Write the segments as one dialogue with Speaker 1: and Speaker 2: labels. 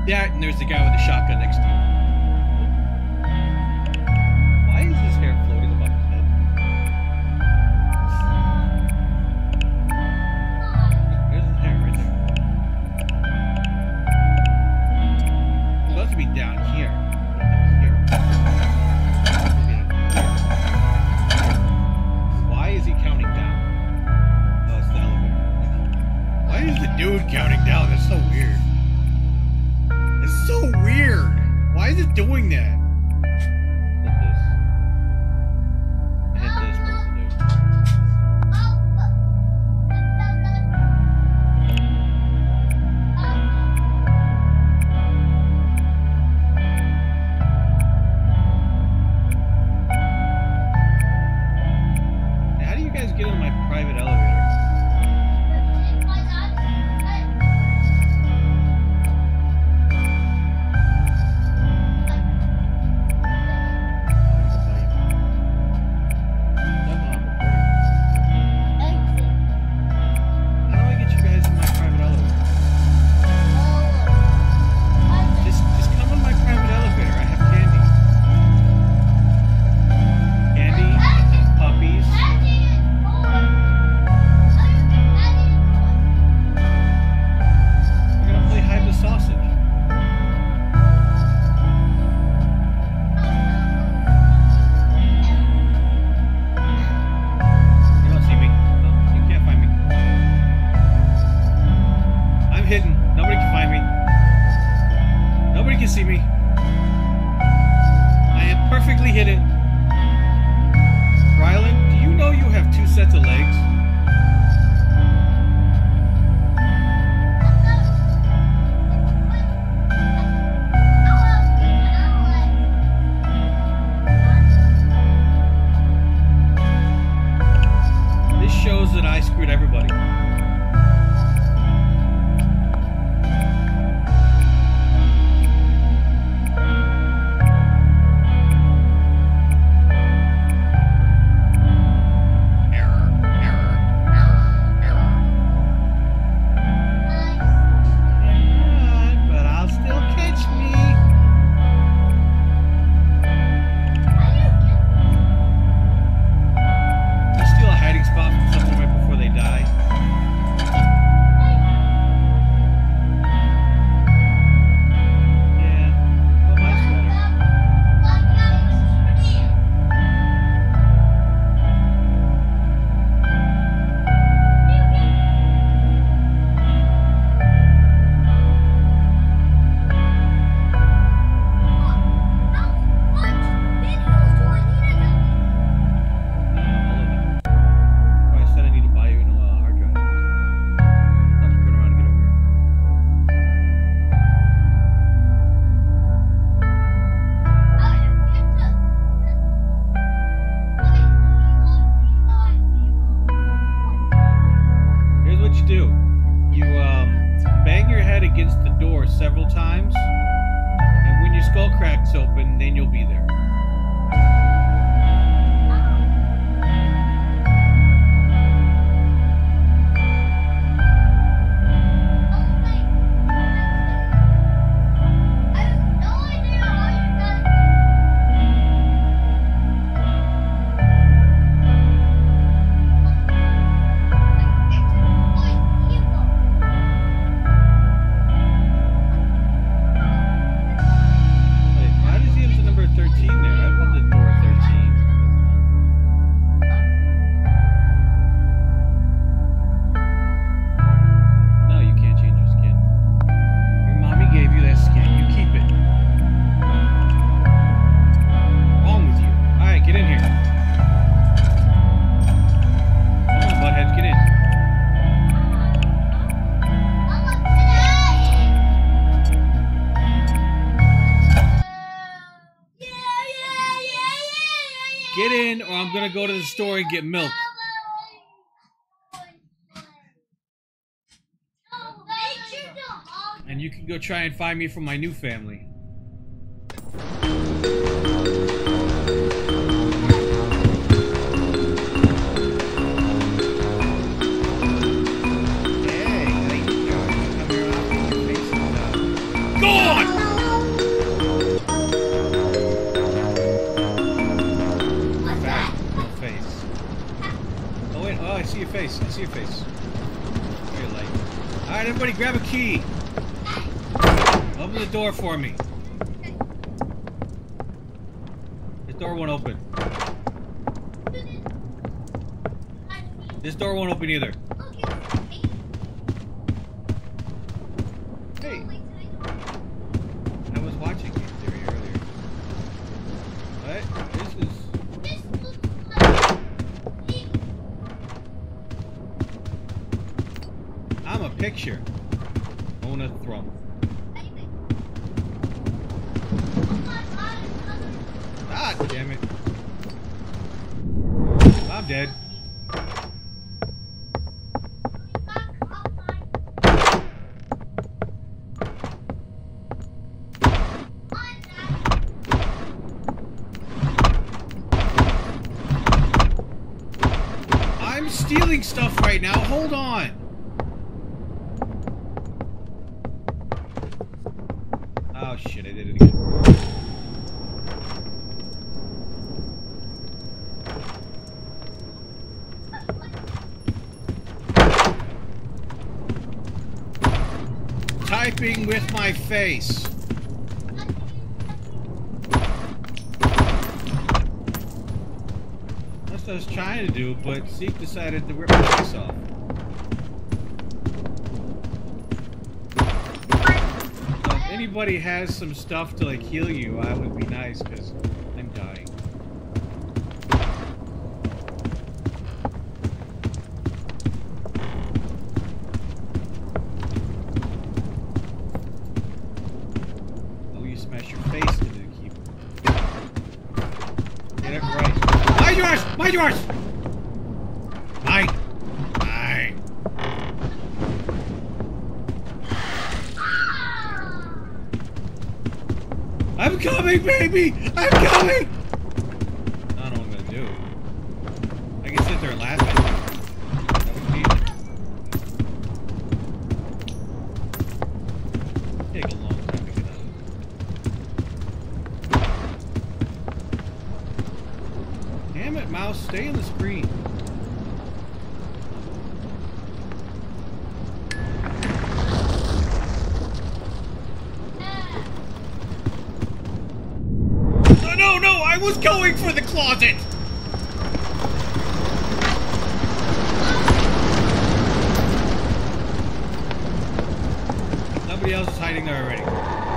Speaker 1: That, and there's the guy with the shotgun next to you. Why is his hair floating above his head? There's his hair right there. It's supposed to be down here. Here. Why is he counting down? Oh, it's the elevator. Why is the dude counting down? That's so weird. It's so weird. Why is it doing that? Hit this. Hit this. What does it do? How do you guys get in my private elevator? See me. I am perfectly hidden. Rylan, do you know you have 2 sets of legs? This shows that I screwed everybody. Several times, and when your skull cracks open, then you'll be there. Get in, or I'm gonna go to the store and get milk. And you can go try and find me from my new family. Hey, how you doing? Come here, I'll put your face in the... Go on! Alright, everybody grab a key. Open the door for me. This door won't open. This door won't open either. Hey. I was watching Game Theory earlier. What? This is... I'm a picture. Own a throne. God damn it. I'm dead. I'm stealing stuff right now. Hold on. Oh shit, I did it again. Typing with my face. That's what I was trying to do, but Zeke decided to rip my face off. So if anybody has some stuff to like heal you, I would be nice because I'm dying. Smash your face into the keyboard. Get it right. Mind yours! Mind yours! Mine! Mine! I'm coming, baby! I'm coming! I don't know what I'm gonna do. I can sit there and laugh at you. That would be... Take a long time to get out of it. Damn it, mouse, stay on the screen. Oh, no, no, I was going for the closet! Somebody else is hiding there already.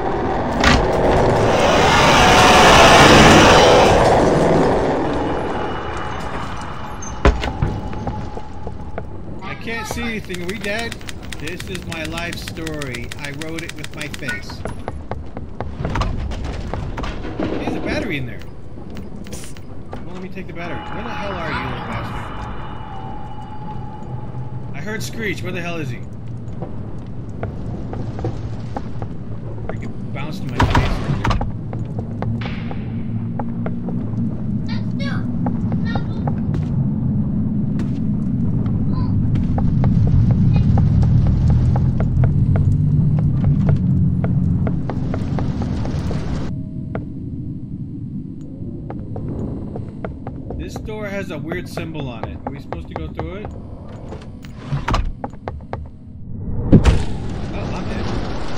Speaker 1: Can't see anything. Are we dead? This is my life story. I wrote it with my face. There's a battery in there. Well, let me take the battery. Where the hell are you, little bastard? I heard Screech. Where the hell is he? Freaking bounced in my face. This door has a weird symbol on it. Are we supposed to go through it? Oh, I'm dead.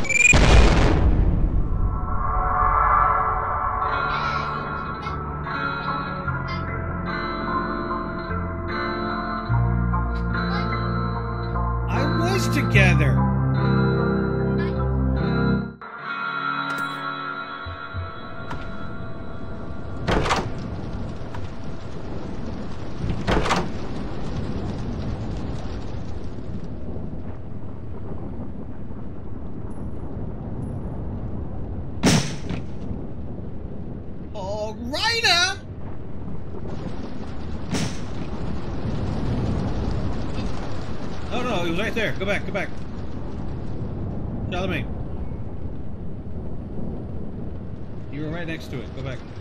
Speaker 1: I was together. Ryder! Oh no, he was right there. Go back, go back. Charlemagne. You were right next to it. Go back.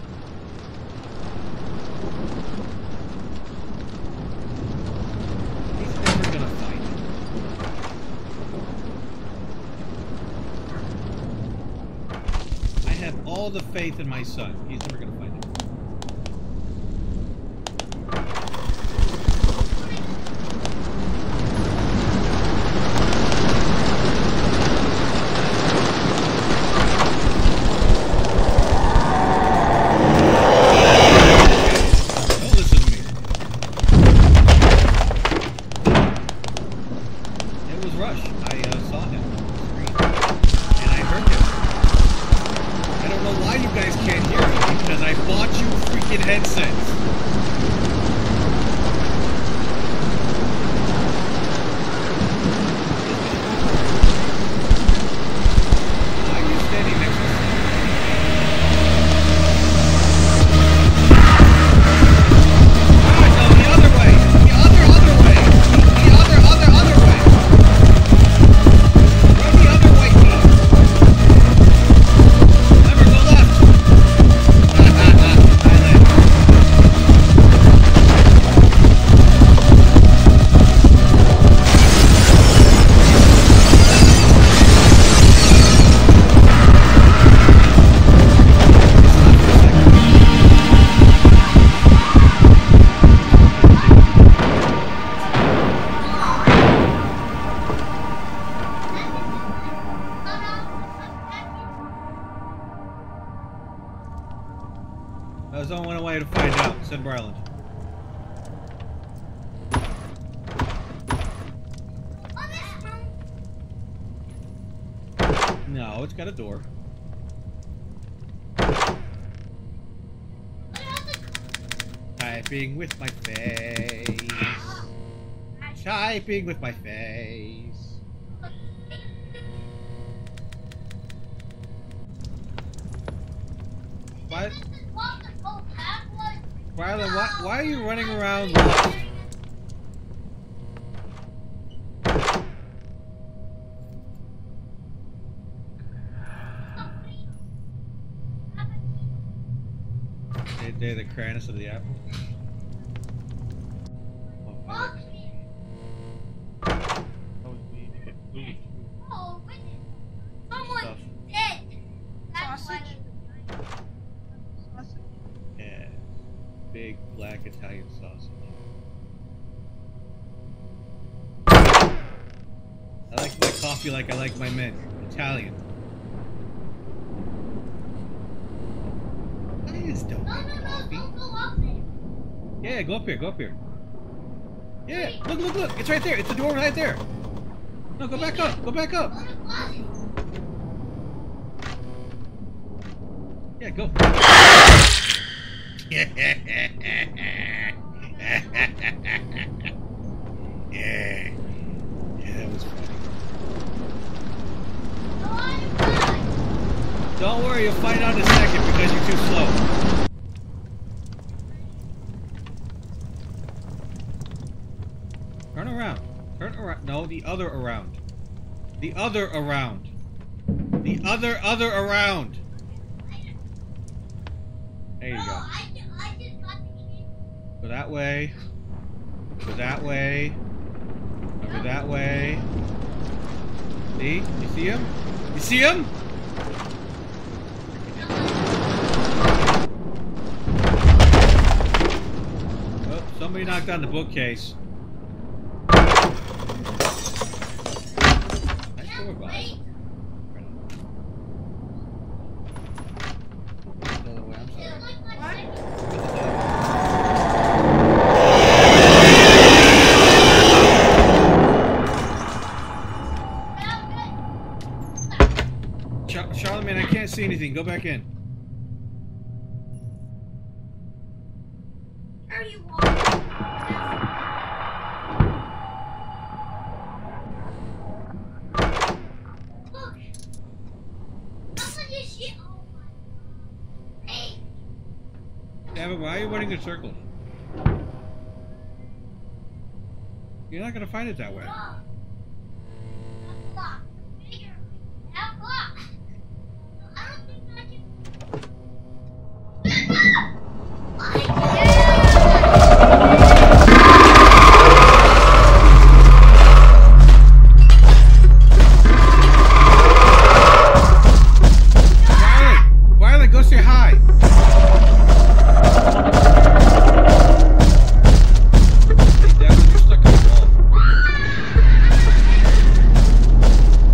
Speaker 1: He's never gonna find it. I have all the faith in my son. He's never gonna find it. Rush. I saw him on the screen. And I heard him. I don't know why you guys can't hear me, because I bought you freaking headsets. Why are you standing next to me? No, the other way! The other way! The other way! Run the other way, Pete! Remember, go left! There's only one way to find out. Center Island. No, it's got a door. Typing with my face. Typing with my face. What? Rylan, why are you running around lost? They're the cranus of the apple.
Speaker 2: Oh, someone's dead. That's why.
Speaker 1: Yeah. Big black Italian sausage. I like my coffee like I like my men. Italian. I just don't like coffee.
Speaker 2: Don't go up there.
Speaker 1: Yeah, go up here, go up here. Yeah, look, it's right there. It's the door right there. No, go back up, go back up.
Speaker 2: Go to the closet.
Speaker 1: Yeah, go. Yeah, that was funny. Don't worry, you'll find out in a second because you're too slow. Turn around. Turn around. No, the other around. The other around. The other around. There you go.
Speaker 2: I just got the key.
Speaker 1: Go that way. Go that way. Go that way. See? You see him? You see him? Oh, somebody knocked on the bookcase. Nice door, Bob. The other way, I'm sorry. Charlemagne, I can't see anything. Go back in.
Speaker 2: Where are you walking? Look. Someone just shit. Oh my. Hey.
Speaker 1: Yeah, but why are you running in circles? You're not gonna find it that way.
Speaker 2: Look. Look. Bigger. Now look. I don't think I can.
Speaker 1: Violet, go say hi. Hey, Devin, you're stuck on the wall.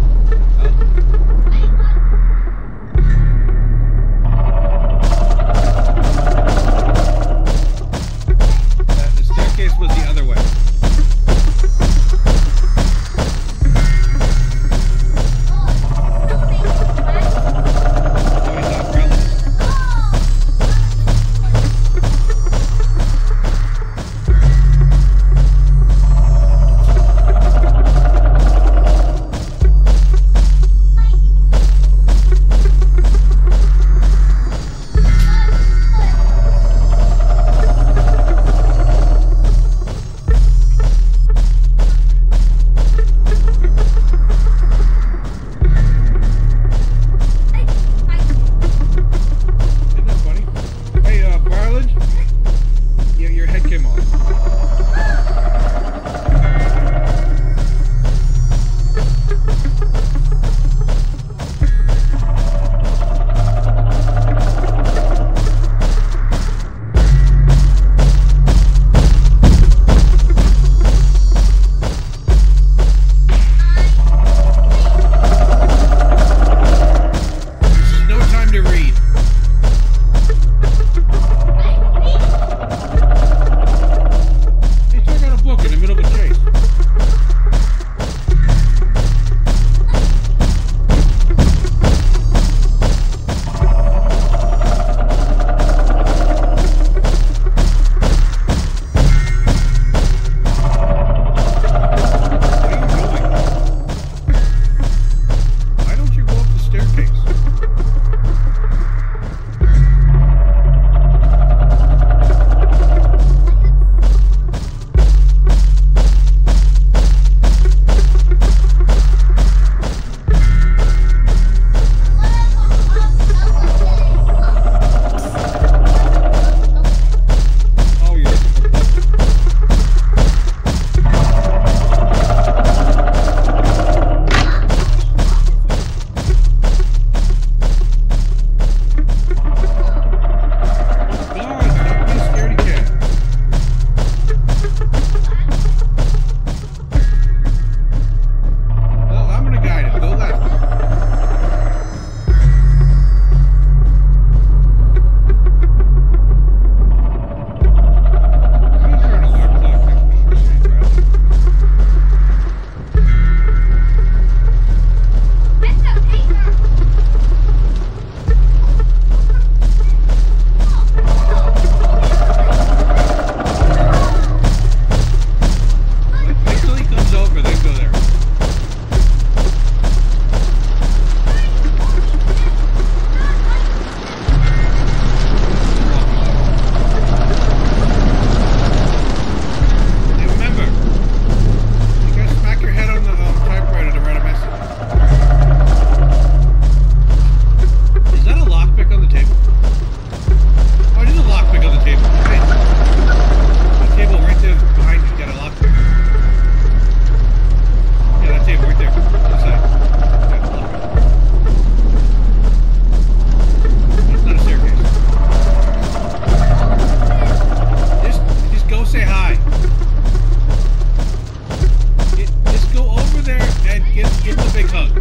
Speaker 1: Give him a big hug.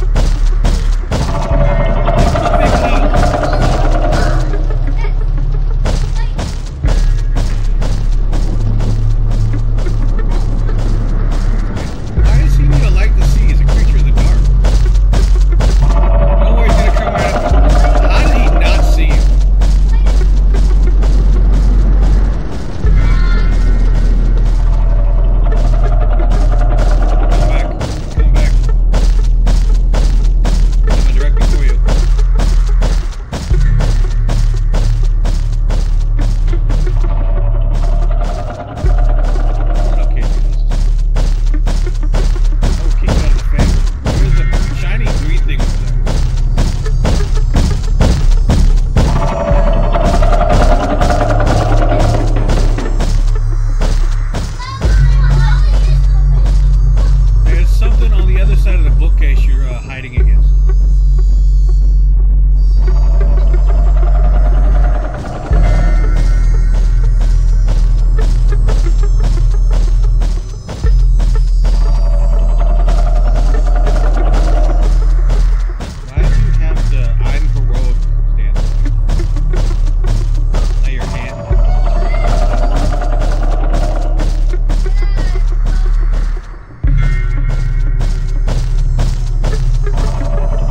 Speaker 1: Give him a big hug. Why does he need a light to see? He's a creature of the dark. No way he's gonna come right up. How did he not see him? Come back. Coming directly for you. Okay, oh, keep out of the fan. There's a shiny green thing over there. There's something on the other side of the bookcase you're hiding against. Why do you have the I'm heroic stance? Now your hand is turning.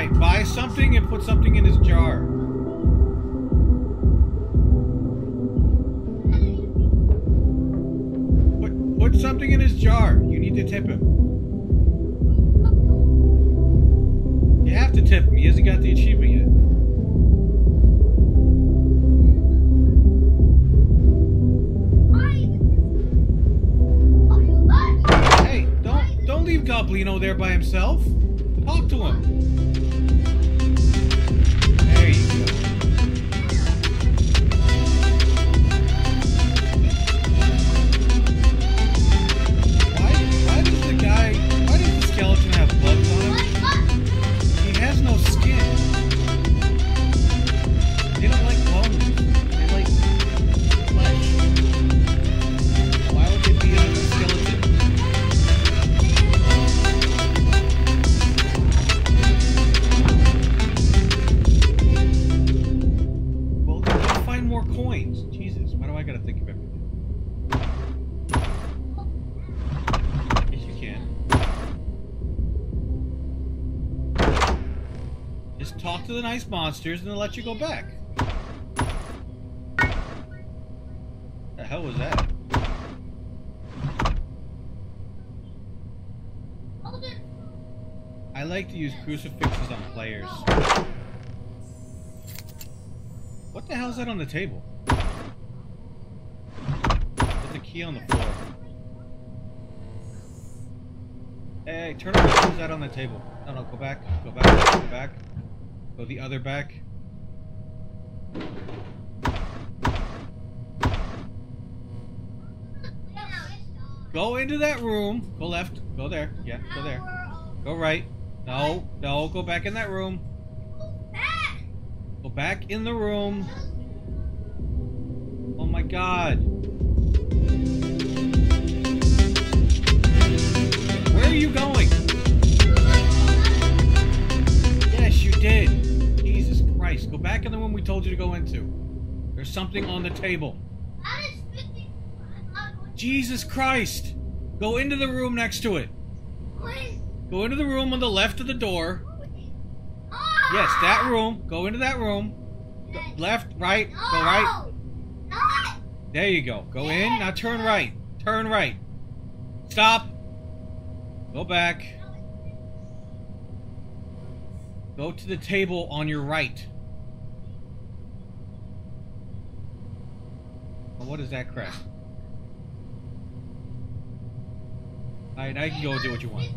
Speaker 1: Alright, buy something and put something in his jar. Put something in his jar. You need to tip him. You have to tip him. He hasn't got the achievement yet. Hey, don't leave Goblino there by himself. Talk to him. There you go. Why does the skeleton have bugs on him? He has no skin. They don't like bones. They like flesh. Why would they be a skeleton? Well, then go find more coins. Jesus, why do I gotta think of everything? Yes, you can. Just talk to the nice monsters and they'll let you go back. The hell was that? I like to use crucifixes on players. What the hell is that on the table? There's a key on the floor. Hey, turn around. What is that on the table? No, go back. Go back. Go back. Go the other back. Go into that room. Go left. Go there. Yeah, go there. Go right. No, go back in that room. Go back in the room. Oh my god. Where are you going? Yes, you did. Jesus Christ. Go back in the room we told you to go into. There's something on the table. Jesus Christ. Go into the room next to it. Go into the room on the left of the door. Yes, that room. Go into that room. Left, right, go right. There you go. Go in. Now turn right. Turn right. Stop. Go back. Go to the table on your right. Oh, what is that crap? Alright, now you can go and do what you want.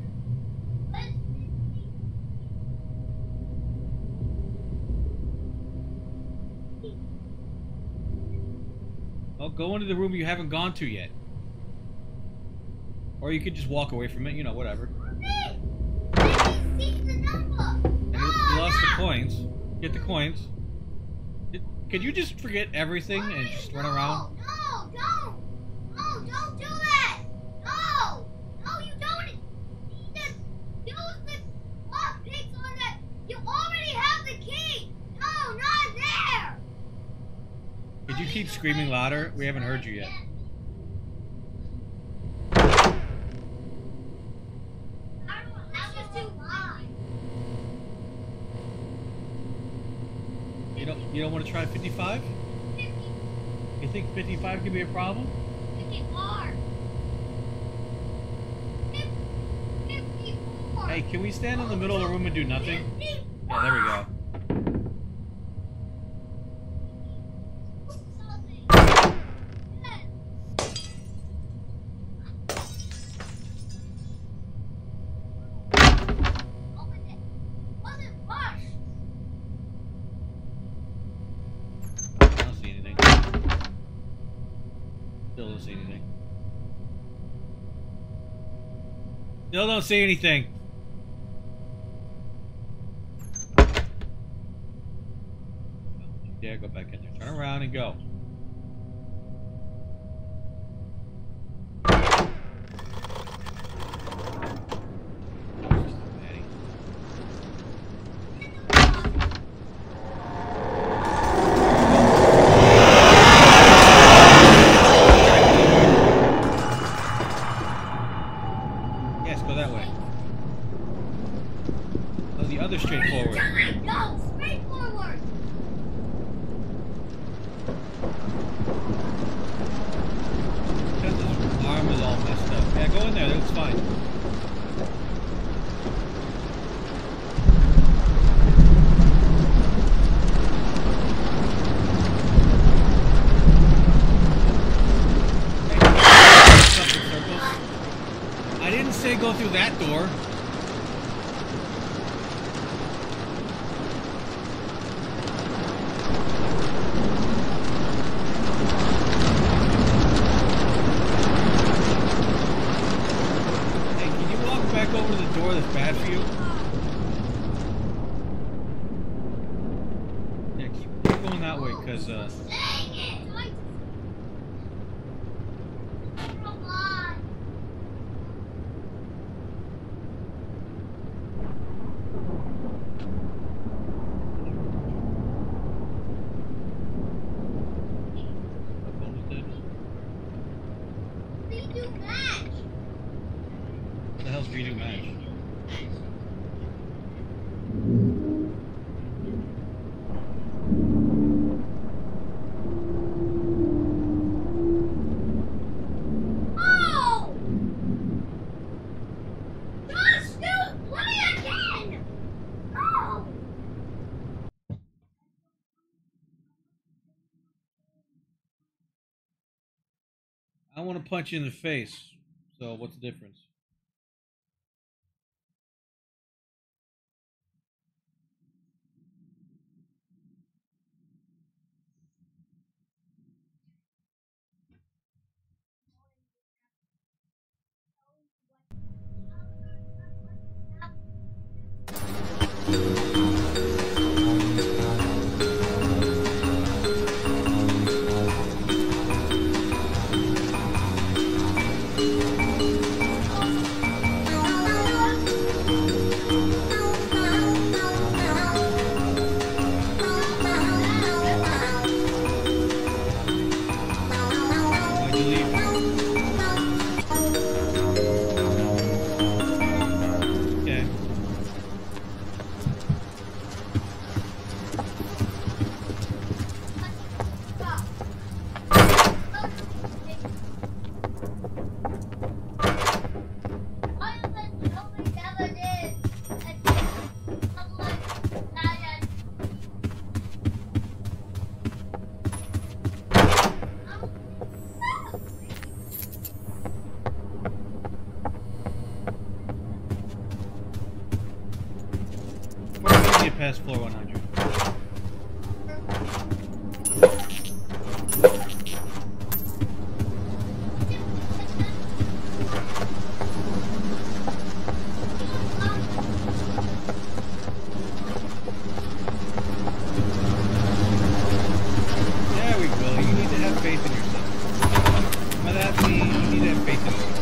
Speaker 1: Oh, go into the room you haven't gone to yet. Or you could just walk away from it, you know, whatever. And you lost the coins. Get the coins. Could you just forget everything and just run around?
Speaker 2: No, don't! No, don't do that! No! No, you don't! Just use the lockpicks on that! You already have the key! No, not there!
Speaker 1: Could you keep screaming louder? We haven't heard you yet.
Speaker 2: That was too loud.
Speaker 1: You don't want to try 55? You think 55 could be a problem?
Speaker 2: 54. 54.
Speaker 1: Hey, can we stand in the middle of the room and do nothing? Yeah, there we go. Still don't see anything. Still don't see anything. Don't you dare go back in there. Turn around and go. the other straightforward.
Speaker 2: No, straightforward.
Speaker 1: Because his arm is all messed up. Yeah, go in there. That's fine. I didn't say go through that door. Hey, can you walk back over to the door that's bad for you? Yeah, keep going that way, because,
Speaker 2: Dang it! Come on. Redo match.
Speaker 1: What the hell's redo match?
Speaker 2: Oh! Josh, dude, play again! Oh!
Speaker 1: I want to punch you in the face. So what's the difference? Why'd you leave? Okay. We're gonna get past floor 100. There we go. You need to have faith in yourself. By that means you need to have faith in yourself.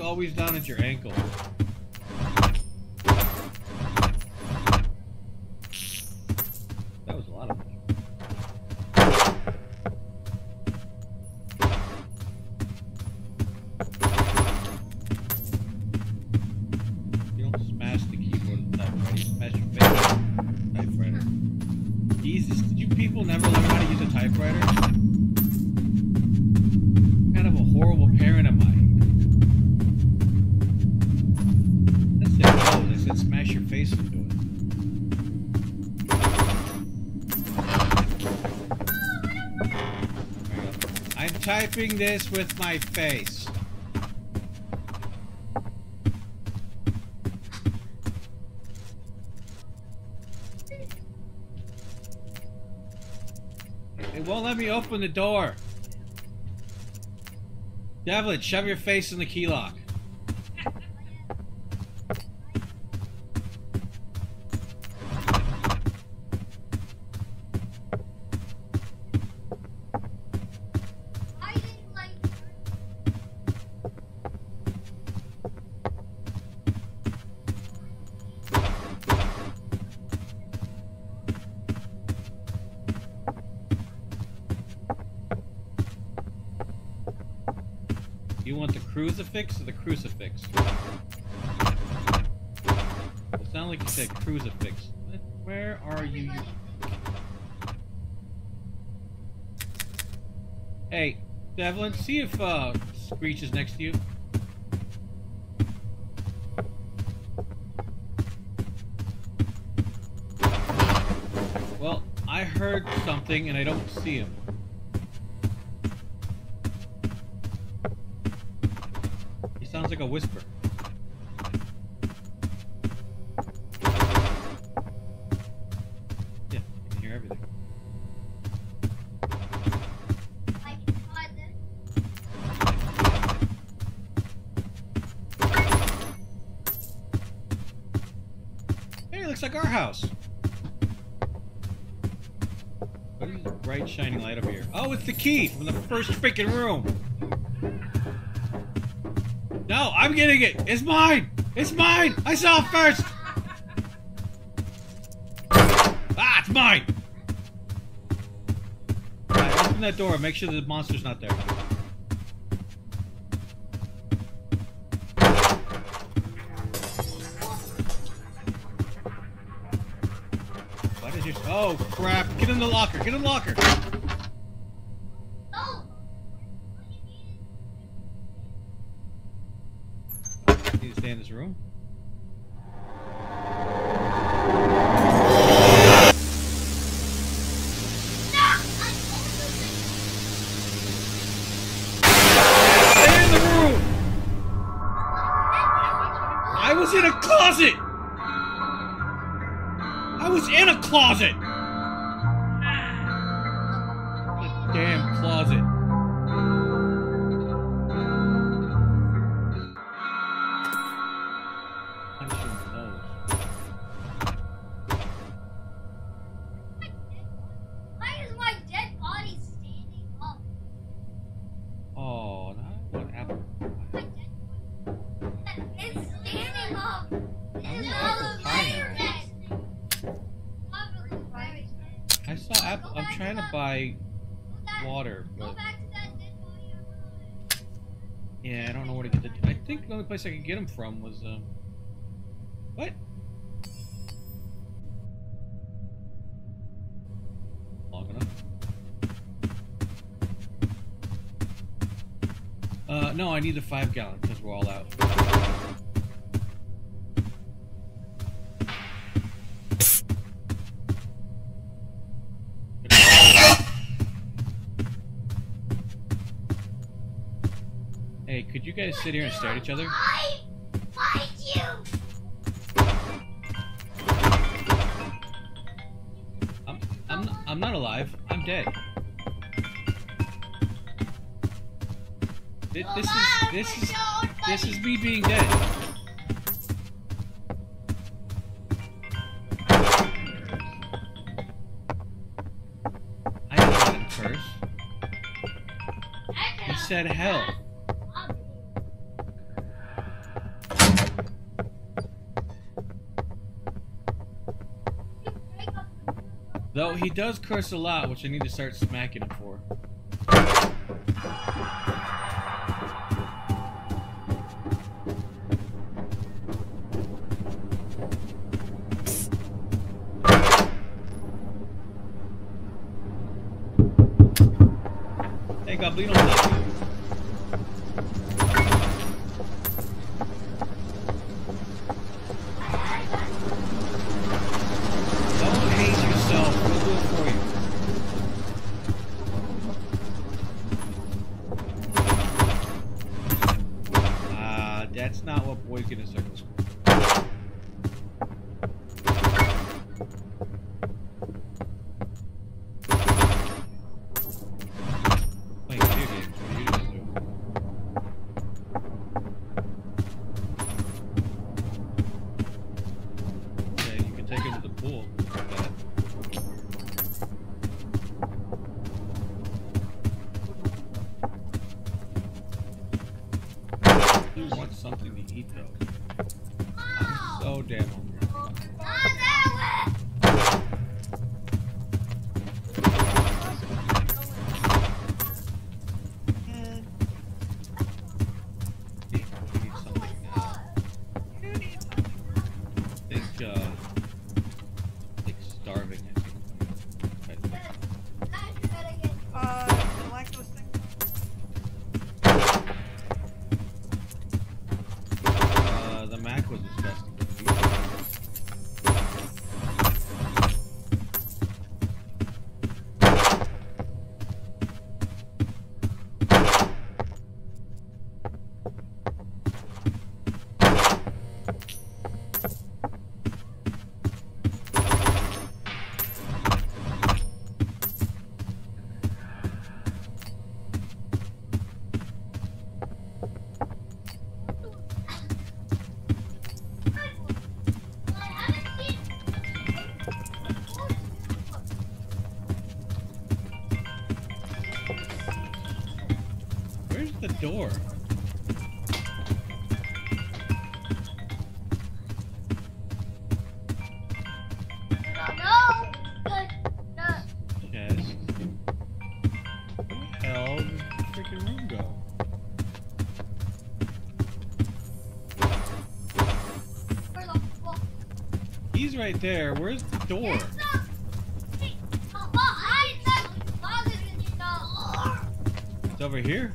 Speaker 1: always down at your ankle? That was a lot of money. You don't smash the keyboard with that, right? You smash your face with the typewriter. Jesus, did you people never learn how to use a typewriter? What kind of a horrible parent am I? That's it. Oh, they said smash your face into it. I'm typing this with my face. It won't let me open the door. Devlin, shove your face in the key lock.
Speaker 2: I didn't like.
Speaker 1: You want the crucifix or the crucifix? It sounded like you said crucifix. Where are you? Hey, Devlin, see if Screech is next to you. Well, I heard something and I don't see him. He sounds like a whisper. Yeah, I can hear everything.
Speaker 2: I can find this.
Speaker 1: Hey, it looks like our house. What is the bright shining light over here? Oh, it's the key from the first freaking room. No, I'm getting it. It's mine. It's mine. I saw it first. Ah, it's mine. All right, open that door. Make sure the monster's not there. What is your... Oh, crap. Get in the locker. Get in the locker.
Speaker 2: No.
Speaker 1: Need to stay in this room? Stay in the room! I was in a closet! I was in a closet! A damn closet. Punch your nose.
Speaker 2: Why is my dead body standing up?
Speaker 1: Oh, no, what happened?
Speaker 2: My dead body. It's standing up.
Speaker 1: I'm
Speaker 2: It's
Speaker 1: not
Speaker 2: all
Speaker 1: fire. I saw apple. I'm trying to buy water,
Speaker 2: Go
Speaker 1: but
Speaker 2: back to that dead body over
Speaker 1: yeah, I don't know where to get the. I think the only place I could get them from was what? Long enough. No, I need the 5-gallon because we're all out. Hey, could you guys sit here and stare at each other?
Speaker 2: I fight you.
Speaker 1: I'm not alive. I'm dead. This is me being dead. I didn't let him curse. He said hell. Though he does curse a lot, which I need to start smacking him for. Hey, Goblino, love you. Don't hate yourself. We'll do it for you. That's not what boys get in circles for. Playing video games. What are you guys doing? Okay, you can take him to the pool. He wants something to eat though. I'm so damn hungry. Starving, I think.
Speaker 3: Lactose thing?
Speaker 1: The Mac was disgusting. Where's the door? Chest. Where the hell did the freaking room go? He's right there. Where's the door? It's over here.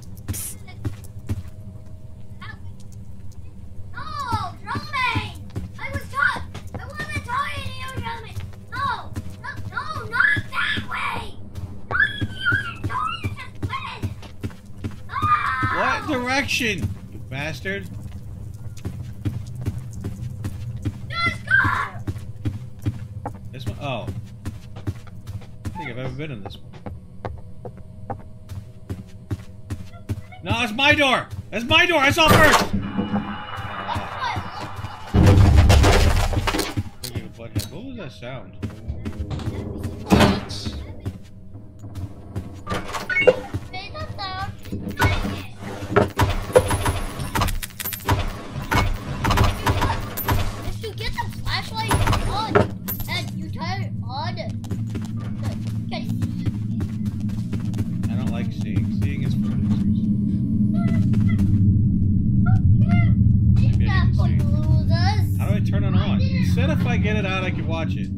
Speaker 1: What direction? You bastard. This one? Oh. I don't think I've ever been in this one. No, it's my door! That's my door! I saw it first! What was that sound?
Speaker 2: If you get the flashlight on and you turn it on,
Speaker 1: I don't like seeing. Seeing is for losers. Maybe I need to see. How do I turn it on? You said if I get it out, I can watch it.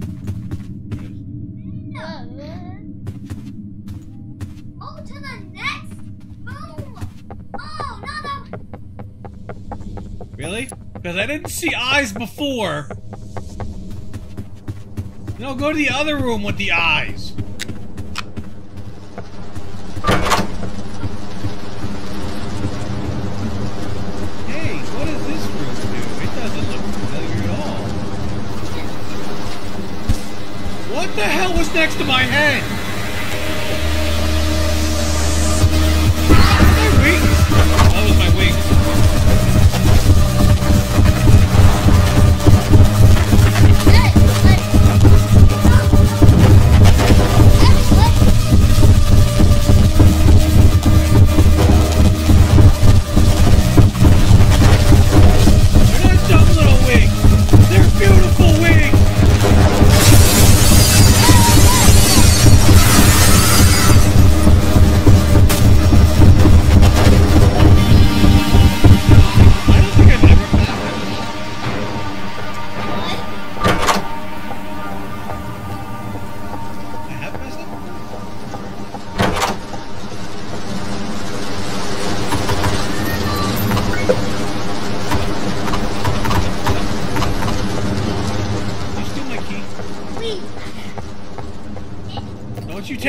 Speaker 2: Oh, to the next room. Oh, no.
Speaker 1: Really? Because I didn't see eyes before. No, go to the other room with the eyes. Hey, what does this room do? It doesn't look familiar at all. What the hell was next to my head? My wings? That was my wings. They're not dumb little wings. They're beautiful wings.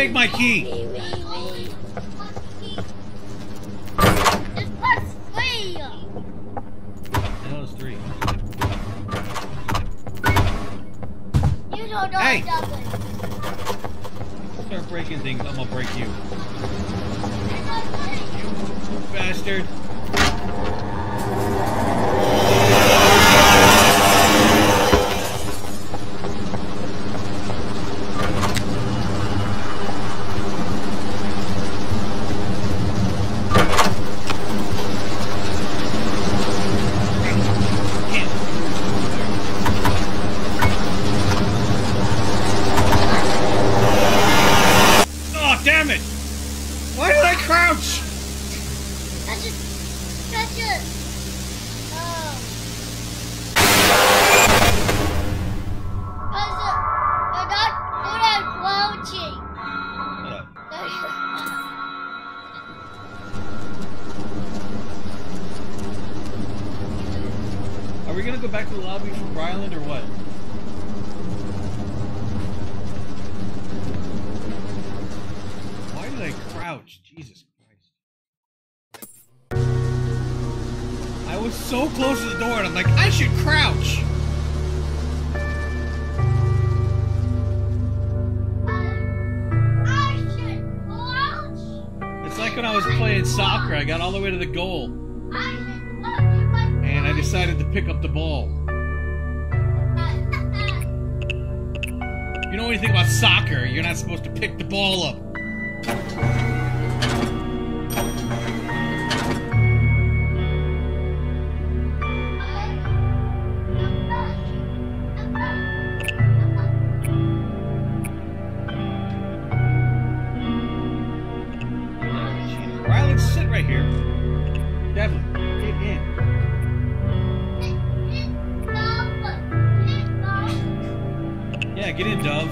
Speaker 1: take my key.
Speaker 2: Just press 3.
Speaker 1: No, it's 3.
Speaker 2: You don't know
Speaker 1: Hey.
Speaker 2: nothing.
Speaker 1: Start breaking things, I'm gonna break you. Bastard. Oh, damn it! Why did I crouch?
Speaker 2: Touch it. Touch it. Oh. Because you're not good at crouching.
Speaker 1: Shut up. Are we gonna go back to the lobby from Ryland or what? Why did I crouch? Jesus Christ. I was so close to the door and I'm like, I should crouch!
Speaker 2: I should crouch.
Speaker 1: It's like when I was playing soccer, I got all the way to the goal
Speaker 2: I should crouch.
Speaker 1: and I decided to pick up the ball. You know anything about soccer, you're not supposed to pick the ball up. Ryland, sit right here. Devlin, get in. Yeah, get in, Dove.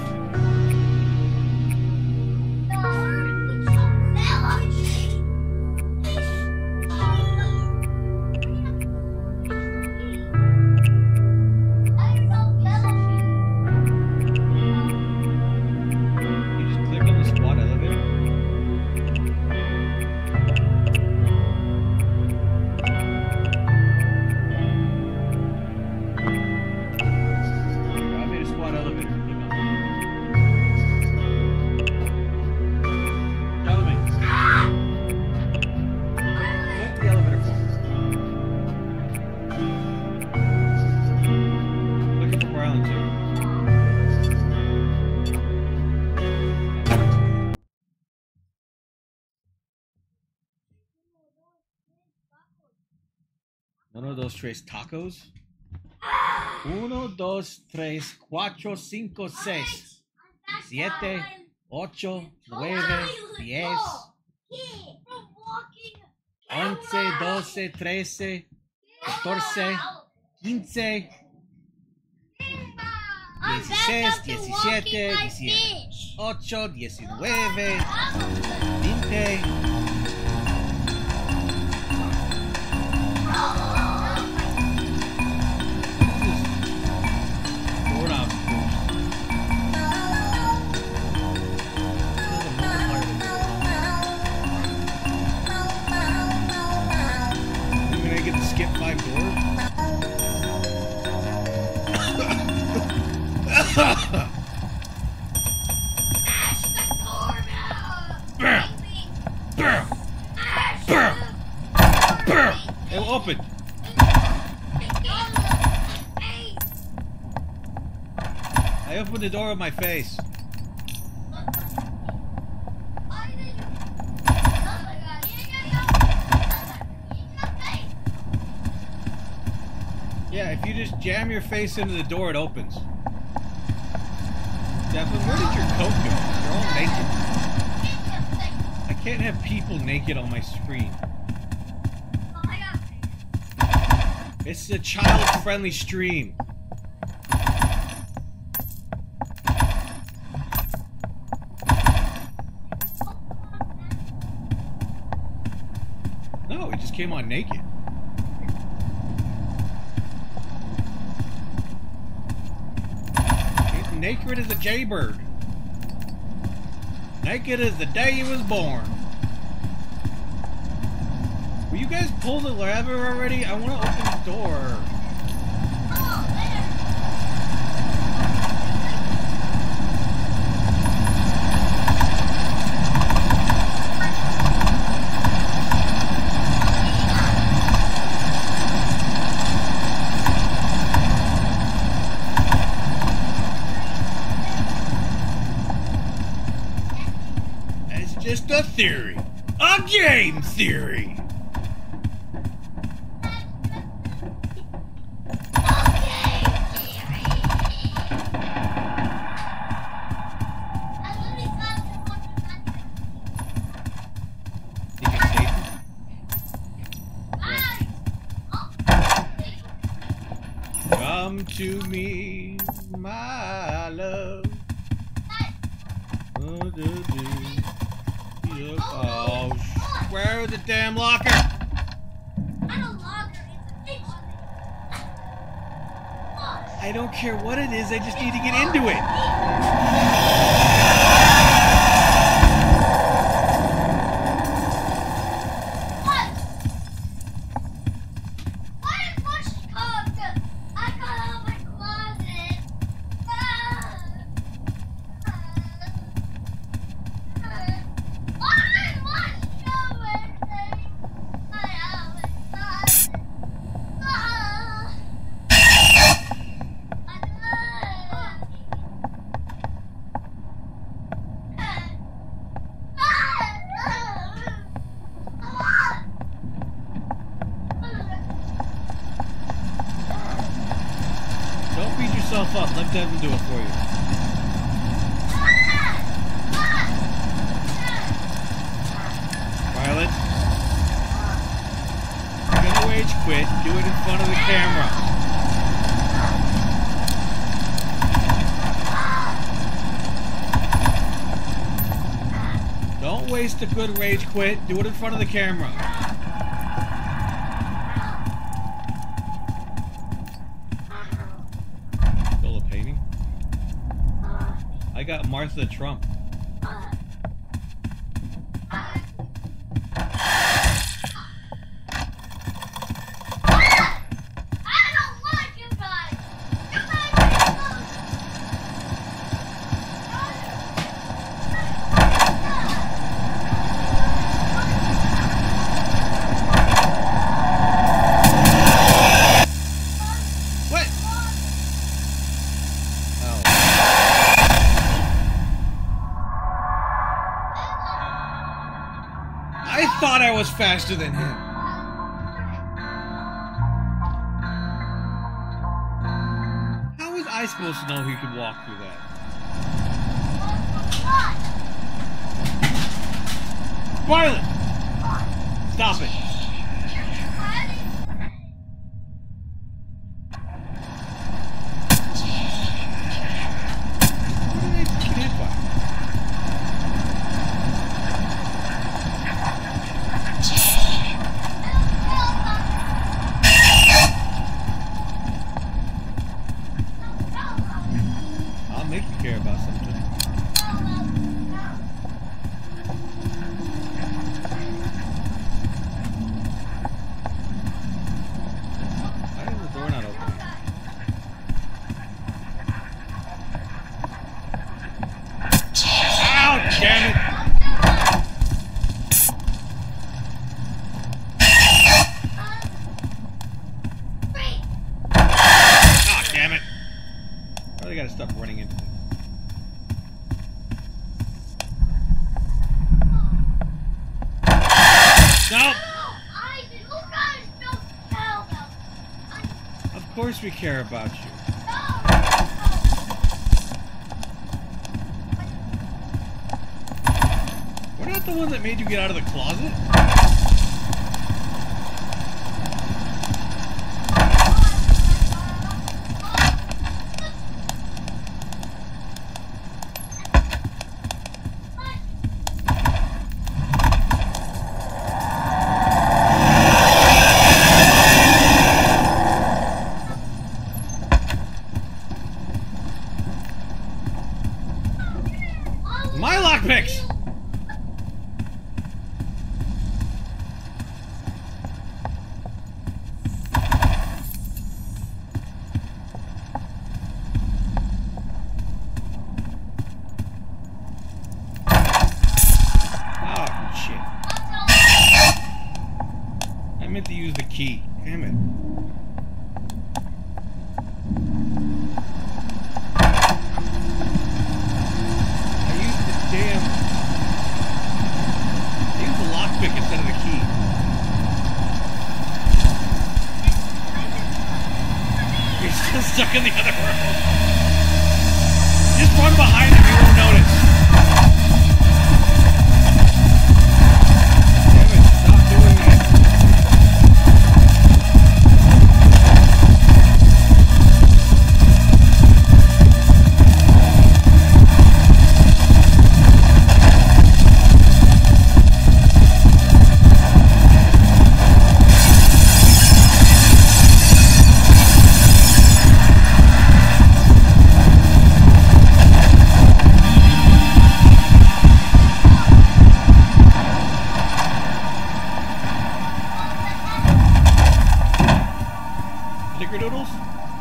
Speaker 1: You just click on the squad elevator. I made a squad elevator. Click on it. Follow me. Click the elevator for me. Looking for Ryland too. Uno, dos, tres tacos. 1, 2, 3, 4, 5, 6, 7, 8, 9, 10, 11, 12, 13, 14, 15, 16, 17, 18, 19, 20. Doorknob push. You mean I get to skip 5 doors? It will open. I opened the door with my face. Yeah, if you just jam your face into the door, it opens. Devlin, where did your coat go? You're all naked. I can't have people naked on my screen. It's a child-friendly stream. No, he just came on naked. He's naked as a jaybird. Naked as the day he was born. Will you guys pull the lever already? I want to open the door. It's just a theory. A game theory. Come to me, my love. Oh, where is the damn locker? I don't care what it is, I just need to get into it. Don't beat yourself up. Let Devin do it for you. Violet, you're gonna rage quit. Do it in front of the camera. Don't waste a good rage quit. Do it in front of the camera. Still a painting? I got Martha Trump. I thought I was faster than him. How was I supposed to know he could walk through that? Violet! Stop it. What did I get hit by? Make you care about something. Why is the door not opening? Ow, damn it! Oh, damn it! I really gotta stop running into things. Nope. Of course we care about you. We're not the ones that made you get out of the closet. My lockpicks! shit. I meant to use the key. Damn it. I used the lockpick instead of the key. You're still stuck in the other world. Just run behind him, you won't notice. Damn it, stop doing that. Snickerdoodles?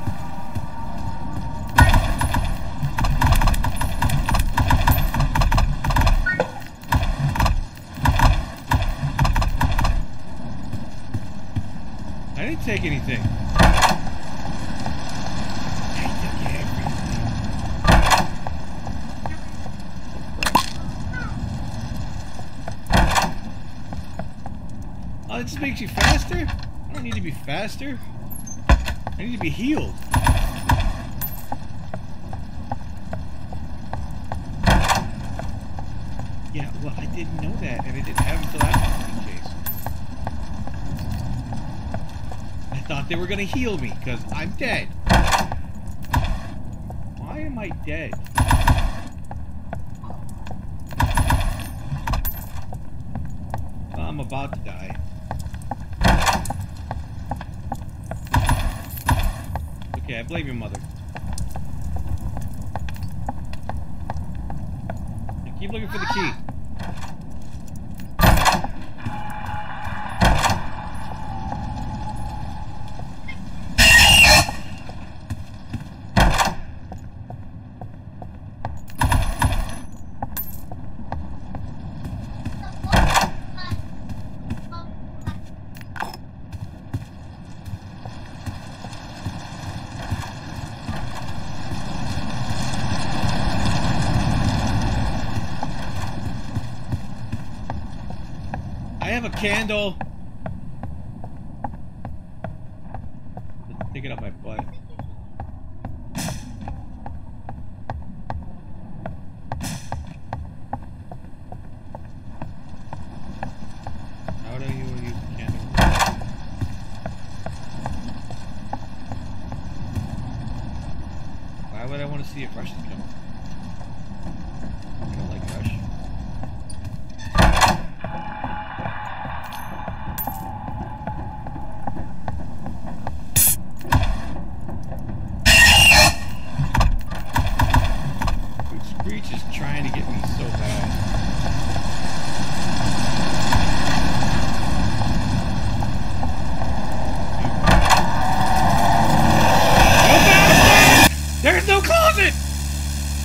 Speaker 1: I didn't take anything. I took everything. Oh, it just makes you faster? I don't need to be faster. I need to be healed. Yeah, well, I didn't know that, and I didn't have until after the case. I thought they were gonna heal me, because I'm dead. Why am I dead? Well, I'm about to die. Okay, I blame your mother. And keep looking for the key. I have a candle. Stick it up my butt. How do you use a candle? Why would I want to see if Rush is coming? I don't like Rush. Screech is trying to get me so bad. No bastard! There's no closet!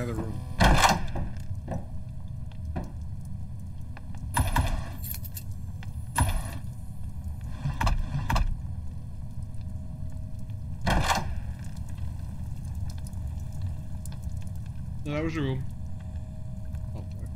Speaker 1: another room. No, that was a room. Oh, fuck.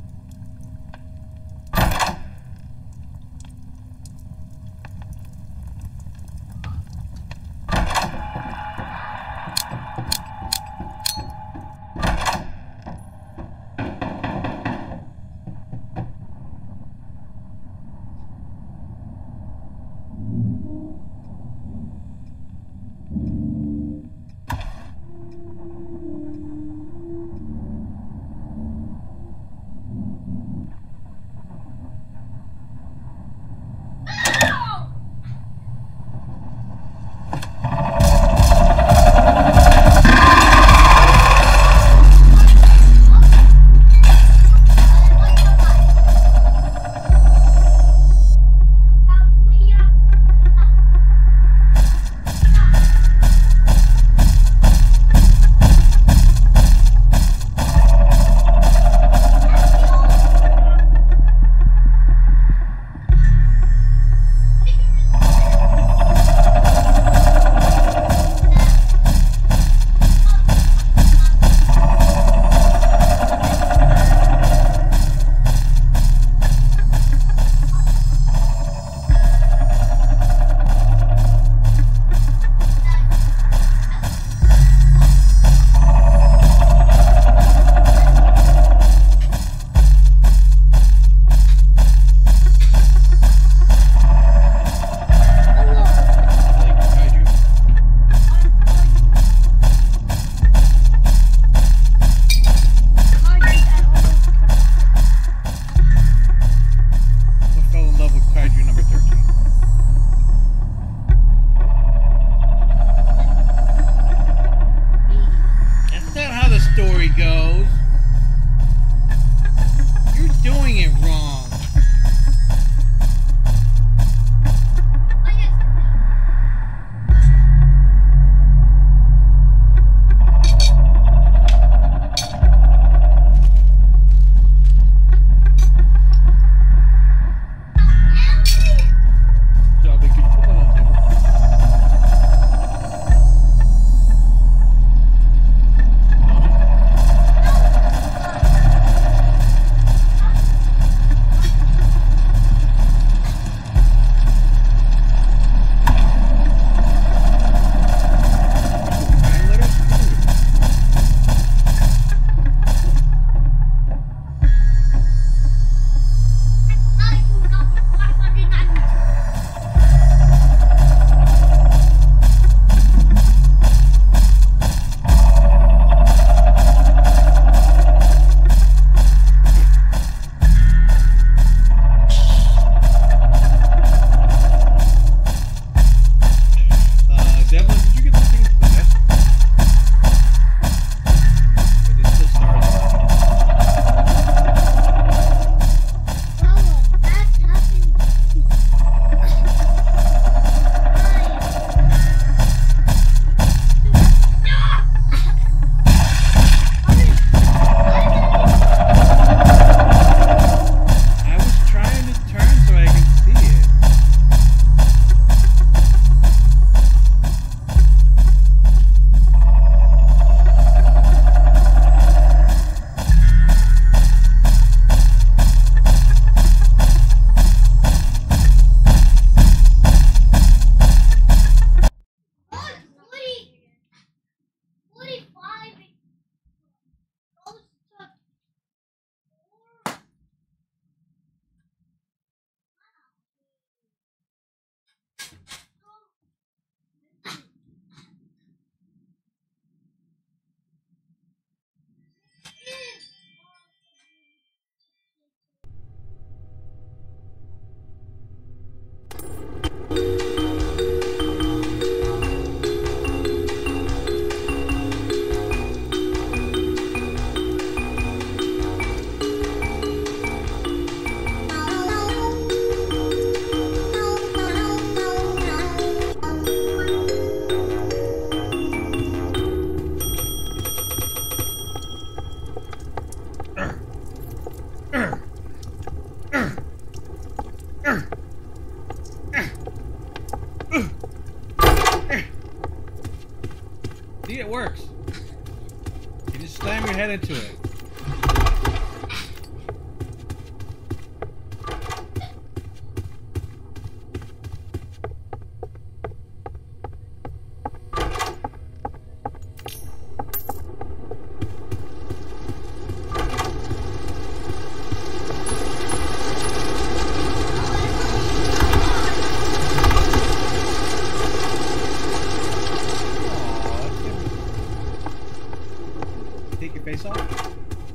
Speaker 1: head into it. Take your face off.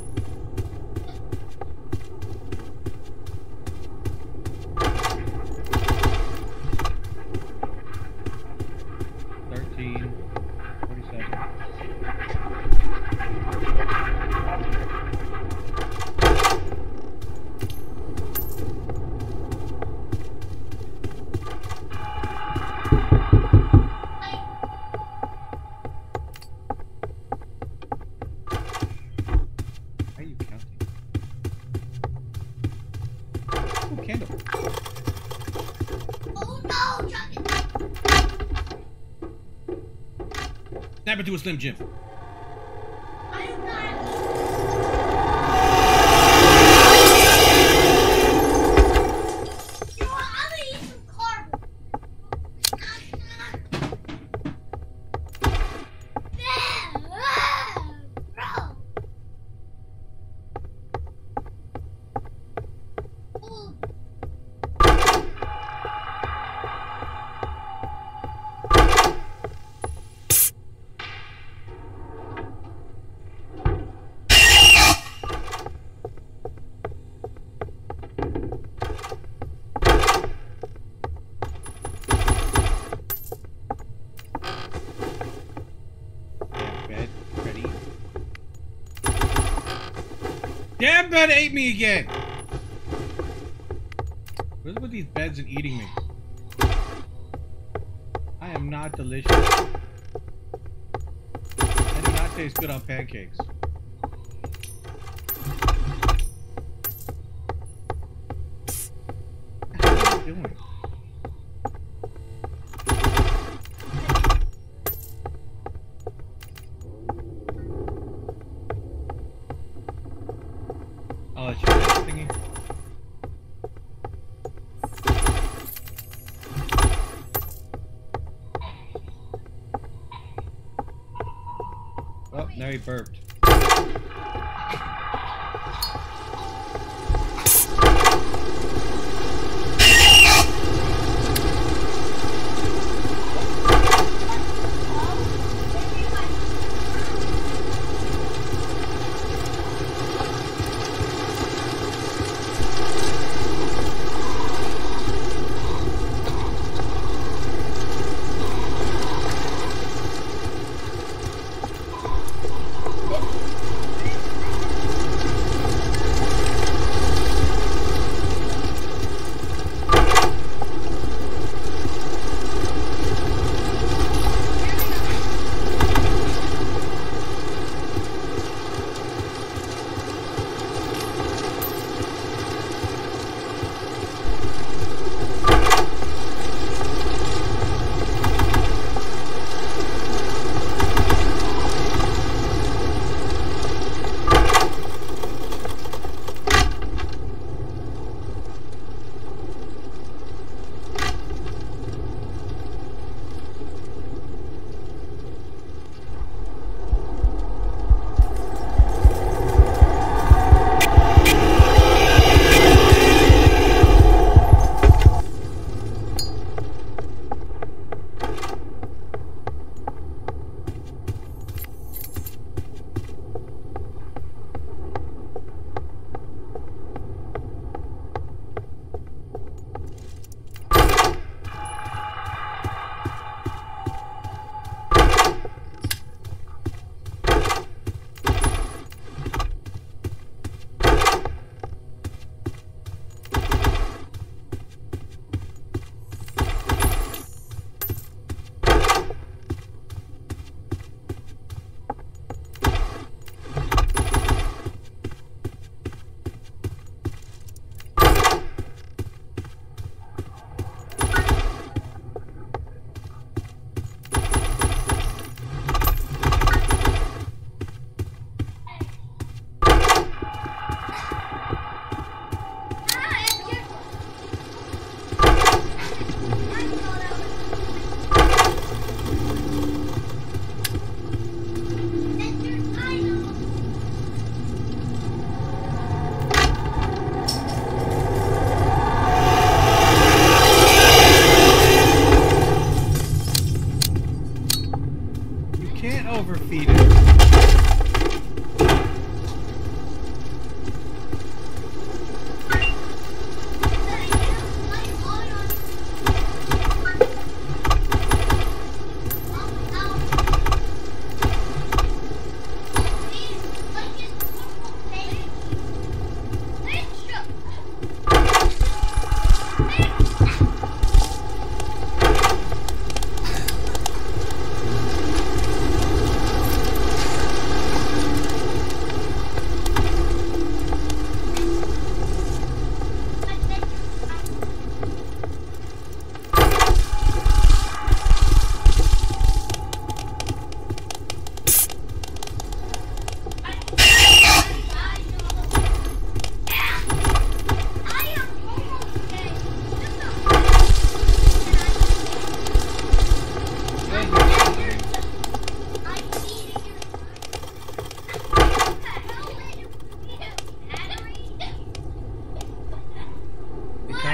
Speaker 1: 13. Candle.
Speaker 2: Oh no, Chuck!
Speaker 1: Snap into a Slim Jim.
Speaker 2: I am not. You know what? I'm gonna eat some carbon. Bro. Oh.
Speaker 1: Damn bed ate me again! What's with these beds and eating me? I am not delicious. I do not taste good on pancakes. What are you doing? Oh, it's your thingy. Oh, now he burped.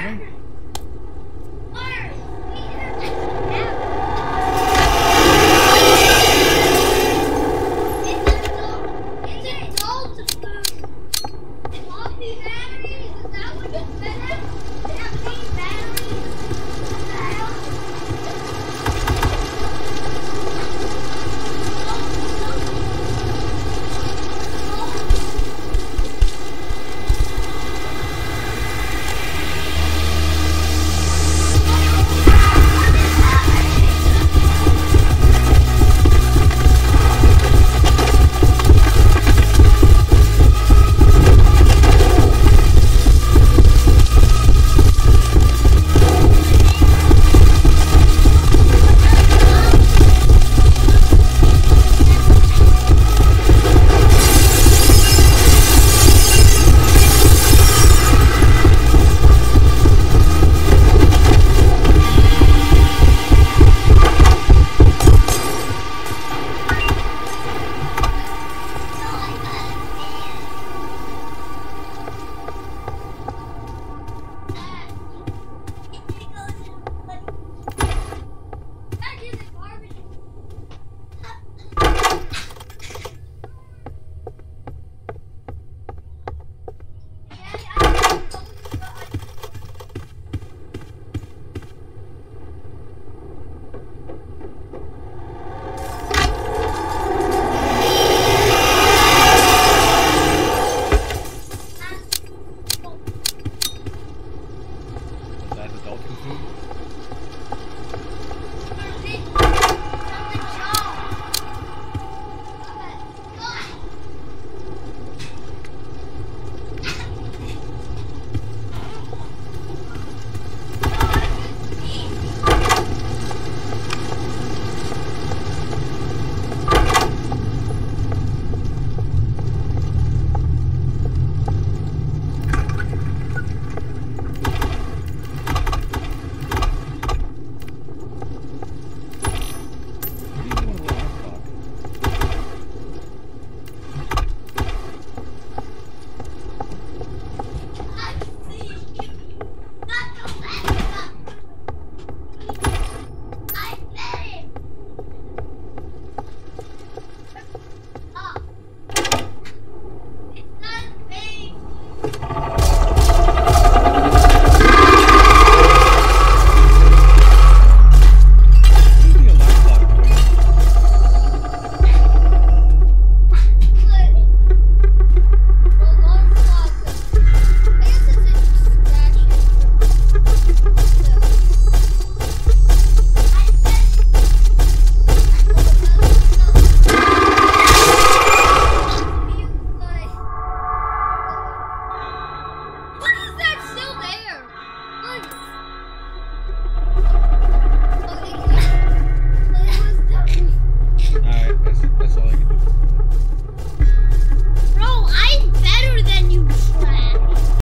Speaker 1: coming?